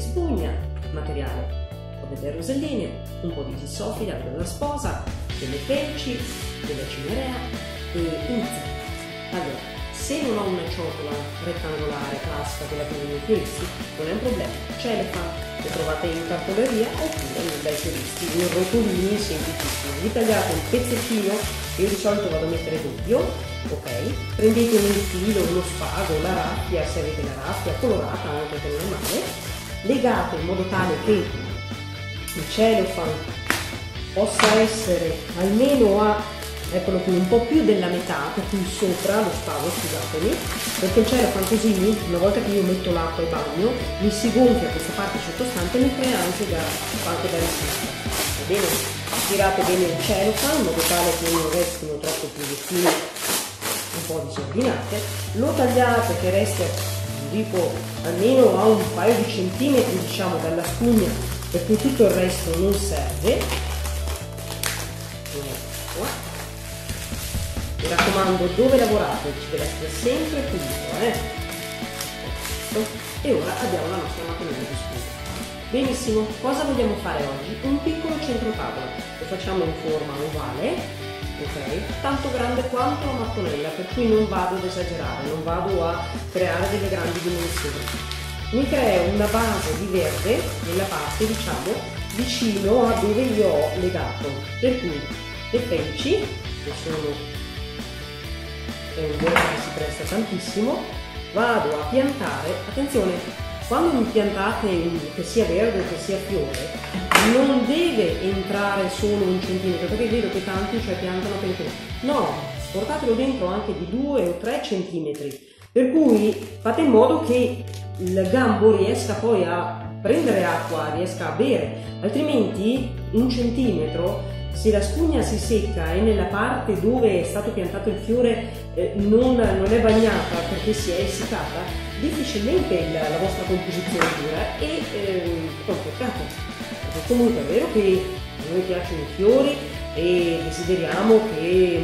spugna, materiale, un po' delle roselline, un po' di gisofila della sposa, delle felci, della cinerea e iniziamo. Allora, se non ho una ciotola rettangolare classica, quella che vengono i fioristi, non è un problema, cellophane, le trovate in cartoleria oppure dai fioristi, in rotolini semplicissimi. Vi tagliate un pezzettino, io di solito vado a mettere doppio, ok? Prendete un filo, uno spago, la raffia, se avete la raffia, colorata anche che non è male, legate in modo tale che il cellophane possa essere almeno a, eccolo qui, un po' più della metà, per cui sopra lo spago, scusatemi, perché il cellophane così, una volta che io metto l'acqua e bagno, mi si gonfia questa parte sottostante e mi crea anche da risista. Va bene? Tirate bene il cellophane in modo tale che non restino troppo pezzettini un po' disordinate, lo tagliate che resti, dico, almeno a un paio di centimetri, diciamo, dalla spugna, perché tutto il resto non serve. Mi raccomando, dove lavorate ci deve essere sempre pulito, E ora abbiamo la nostra mattonella di spugna. Benissimo, cosa vogliamo fare oggi? Un piccolo centro tavola, lo facciamo in forma ovale, ok? Tanto grande quanto la mattonella, per cui non vado ad esagerare, non vado a creare delle grandi dimensioni. Mi creo una base di verde nella parte, diciamo, vicino a dove io ho legato, per cui le felci, che sono è un verde che si presta tantissimo, vado a piantare. Attenzione, quando mi piantate che sia verde o che sia fiore, non deve entrare solo un centimetro, perché vedo che tanti piantano per no, portatelo dentro anche di 2 o 3 centimetri, per cui fate in modo che il gambo riesca poi a prendere acqua, riesca a bere, altrimenti un centimetro, se la spugna si secca e nella parte dove è stato piantato il fiore non è bagnata perché si è essiccata, difficilmente la vostra composizione dura e è un peccato. Perché comunque è vero che a noi piacciono i fiori e desideriamo che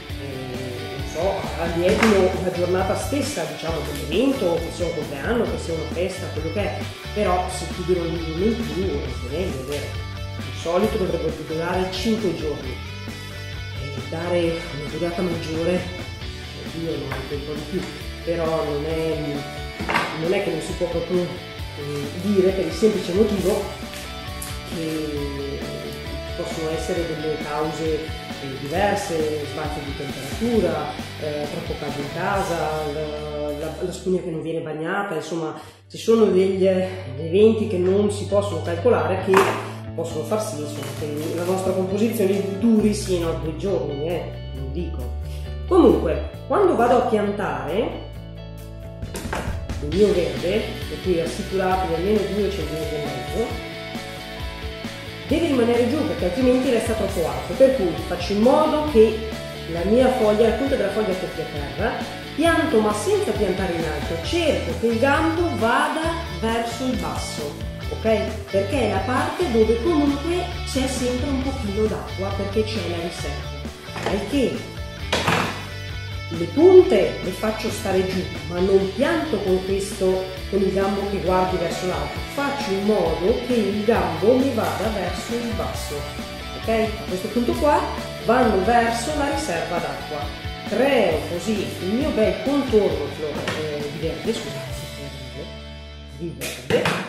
allietino la giornata stessa, diciamo, dell'evento, che sia un compleanno, che sia una festa, quello che è, però se chiudono un giorno in più è meglio, è vero. Di solito dovrebbero durare 5 giorni e dare una durata maggiore, oddio, anche un po' di più, però non è che non si può proprio dire, per il semplice motivo che possono essere delle cause diverse, sbalzi di temperatura, troppo caldo in casa, la spugna che non viene bagnata, insomma ci sono degli eventi che non si possono calcolare che possono far sì, insomma, che la nostra composizione duri sino a 2 giorni, non dico. Comunque, quando vado a piantare il mio verde, per cui assicuratevi almeno 2 cm e mezzo, deve rimanere giù perché altrimenti resta troppo alto, per cui faccio in modo che la mia foglia, la punta della foglia tocchi a terra, pianto ma senza piantare in alto, cerco che il gambo vada verso il basso. Ok? Perché è la parte dove comunque c'è sempre un pochino d'acqua perché c'è la riserva. Al che le punte le faccio stare giù, ma non pianto con il gambo che guardi verso l'alto, faccio in modo che il gambo mi vada verso il basso. Ok? A questo punto qua vanno verso la riserva d'acqua. Creo così il mio bel contorno di verde, scusate, di verde.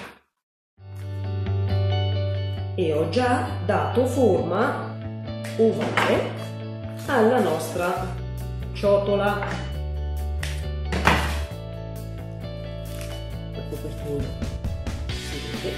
E ho già dato forma ovale alla nostra ciotola. La copertura si vede.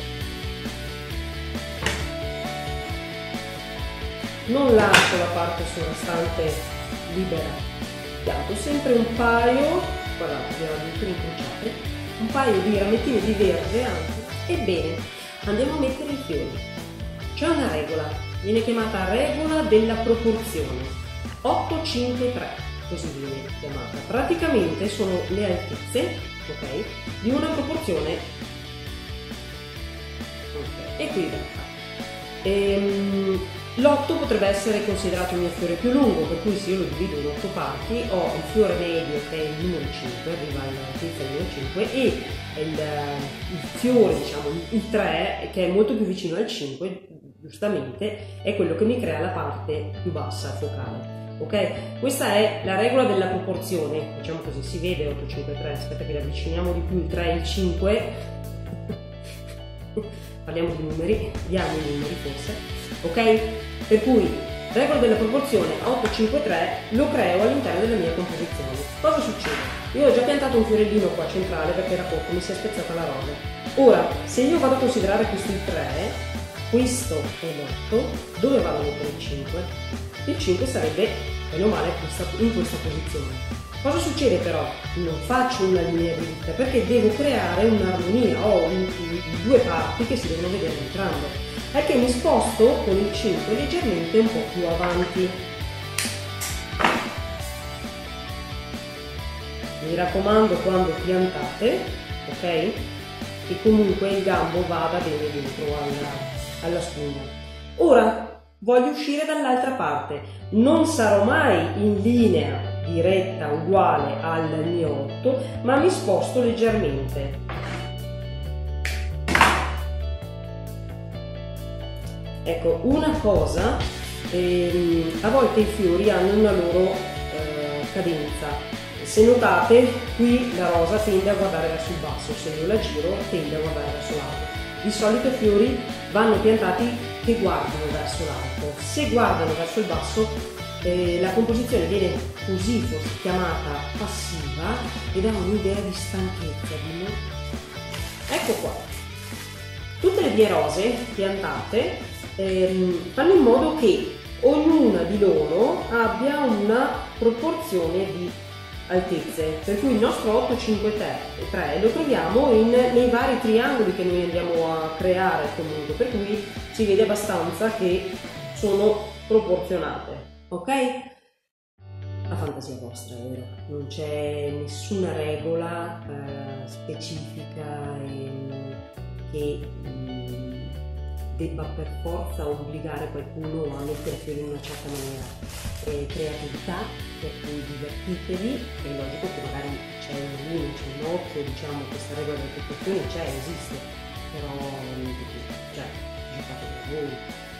Non lascio la parte sovrastante libera, pianto sempre un paio, guardate, addirittura incrociate, un paio di ramettini di verde anche. Ebbene, andiamo a mettere i fiori. C'è una regola, viene chiamata regola della proporzione, 8-5-3, così viene chiamata. Praticamente sono le altezze, ok, di una proporzione equilibrata. L'8 potrebbe essere considerato il mio fiore più lungo, per cui se io lo divido in 8 parti ho il fiore medio che è il numero 5, arriva all'altezza del numero 5, e il fiore, diciamo, il 3, che è molto più vicino al 5, giustamente, è quello che mi crea la parte più bassa, focale. Ok? Questa è la regola della proporzione, diciamo così, si vede 8, 5, 3, aspetta che li avviciniamo di più, il 3 e il 5, parliamo di numeri, diamo i numeri forse, ok? Per cui, regola della proporzione 8, 5, 3 lo creo all'interno della mia composizione. Cosa succede? Io ho già piantato un fiorellino qua centrale perché era poco, mi si è spezzata la rosa. Ora, se io vado a considerare questo il 3, questo è l'8, dove vado a mettere il 5? Il 5 sarebbe, bene o male, in questa posizione. Cosa succede però? Non faccio una linea dritta perché devo creare un'armonia, ho due parti che si devono vedere entrambe. È che mi sposto con il 5 leggermente un po' più avanti. Mi raccomando, quando piantate, ok? Che comunque il gambo vada bene dentro alla spugna. Ora voglio uscire dall'altra parte, non sarò mai in linea diretta uguale al mio 8, ma mi sposto leggermente. Ecco, una cosa, a volte i fiori hanno una loro cadenza. Se notate, qui la rosa tende a guardare verso il basso, se io la giro tende a guardare verso l'alto. Di solito i fiori vanno piantati che guardano verso l'alto. Se guardano verso il basso, la composizione viene così forse chiamata passiva e dà un'idea di stanchezza. Ecco qua. Tutte le mie rose piantate fanno in modo che ognuna di loro abbia una proporzione di altezze, per cui il nostro 8, 5, 3 lo troviamo nei vari triangoli che noi andiamo a creare comunque, per cui si vede abbastanza che sono proporzionate, ok? La fantasia vostra, è vero? Non c'è nessuna regola specifica che debba per forza obbligare qualcuno a mettere fiori in una certa maniera. Creatività, per cui divertitevi, è logico che magari c'è una linea, c'è un occhio, diciamo, questa regola delle proporzioni c'è, esiste, però cioè, giocate da voi,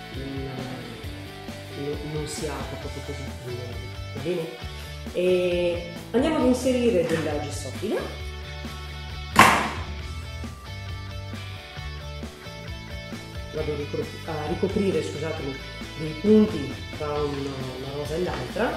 non si apre proprio così, va bene? E andiamo ad inserire della gessottina. Vado a ricoprire, scusatemi, dei punti tra una rosa e l'altra.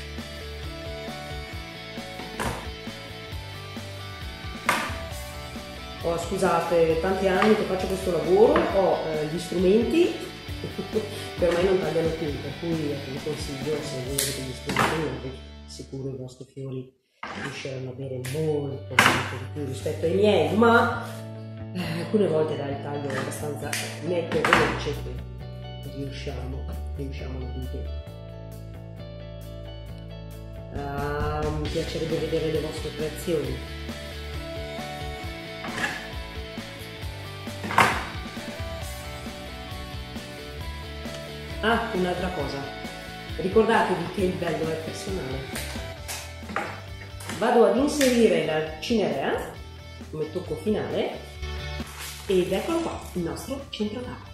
Scusate, tanti anni che faccio questo lavoro, ho gli strumenti che ormai non tagliano più, per cui vi consiglio, se voi avete gli strumenti nuovi, sicuro i vostri fiori riusciranno a bere molto di più rispetto ai miei, ma alcune volte dai, il taglio è abbastanza netto e veloce che riusciamo a intendere. Mi piacerebbe vedere le vostre creazioni. Un'altra cosa, ricordatevi che il bello è personale. Vado ad inserire la cinerea come tocco finale ed eccolo qua, il nostro centro tavola.